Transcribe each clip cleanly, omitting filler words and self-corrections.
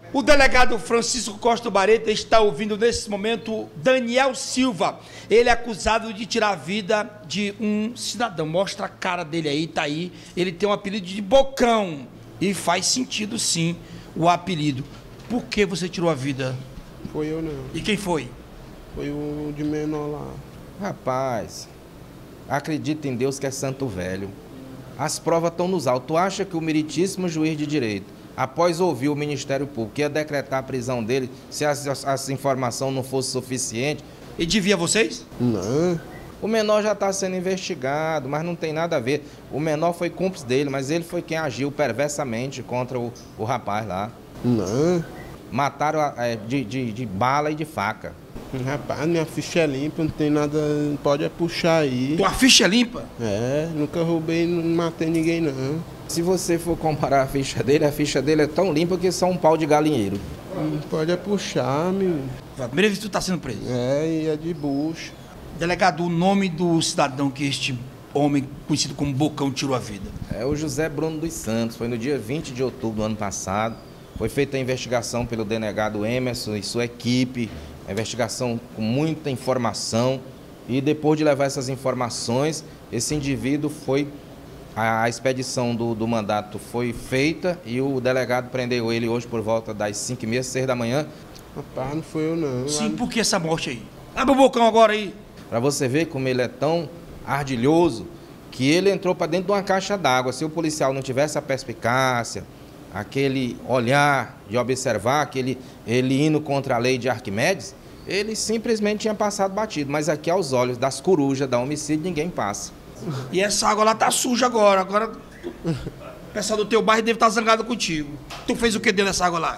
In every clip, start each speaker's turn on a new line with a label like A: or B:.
A: O delegado Francisco Costa Bareta está ouvindo nesse momento Daniel Silva. Ele é acusado de tirar a vida de um cidadão. Mostra a cara dele aí, tá aí. Ele tem um apelido de Bocão. E faz sentido sim o apelido. Por que você tirou a vida?
B: Foi eu não.
A: E quem foi?
B: Foi o de menor lá.
C: Rapaz, acredita em Deus que é santo velho. As provas estão nos autos. Tu acha que o meritíssimo juiz de direito, após ouvir o Ministério Público, ia decretar a prisão dele se essa informação não fosse suficiente?
A: E devia vocês?
B: Não.
C: O menor já está sendo investigado, mas não tem nada a ver. O menor foi cúmplice dele, mas ele foi quem agiu perversamente contra o rapaz lá.
B: Não.
C: Mataram de bala e de faca.
B: Rapaz, minha ficha é limpa, não tem nada, pode puxar aí.
A: Tua ficha é limpa?
B: É, nunca roubei, não matei ninguém não.
C: Se você for comparar a ficha dele é tão limpa que só um pau de galinheiro.
B: Pode puxar, meu.
A: A primeira vez que tu está sendo preso.
B: É, e é de bucho.
A: Delegado, o nome do cidadão que este homem, conhecido como Bocão, tirou a vida?
C: É o José Bruno dos Santos. Foi no dia 20 de outubro do ano passado. Foi feita a investigação pelo delegado Emerson e sua equipe. A investigação com muita informação. E depois de levar essas informações, esse indivíduo foi... A expedição do mandato foi feita e o delegado prendeu ele hoje por volta das 5h30, 6 da manhã.
B: Rapaz, não foi eu não.
A: Sim, por que essa morte aí? Abre o Bocão agora aí.
C: Para você ver como ele é tão ardilhoso, que ele entrou para dentro de uma caixa d'água. Se o policial não tivesse a perspicácia, aquele olhar de observar, ele indo contra a lei de Arquimedes, ele simplesmente tinha passado batido. Mas aqui aos olhos das corujas, da homicídio, ninguém passa.
A: E essa água lá tá suja agora. Agora o pessoal do teu bairro deve estar zangado contigo. Tu fez o que dentro dessa água lá?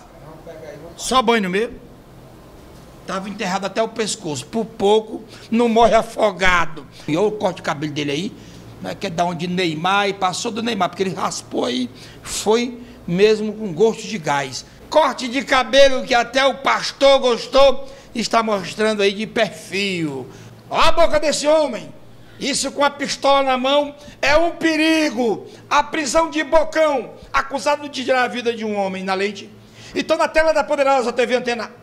A: Só banho mesmo? Tava enterrado até o pescoço. Por pouco não morre afogado. E olha o corte de cabelo dele aí, né, que é da onde Neymar, e passou do Neymar, porque ele raspou aí, foi mesmo com gosto de gás. Corte de cabelo que até o pastor gostou, está mostrando aí de perfil. Olha a boca desse homem. Isso com a pistola na mão é um perigo. A prisão de Bocão, acusado de tirar a vida de um homem na lente. Então na tela da poderosa TV Antena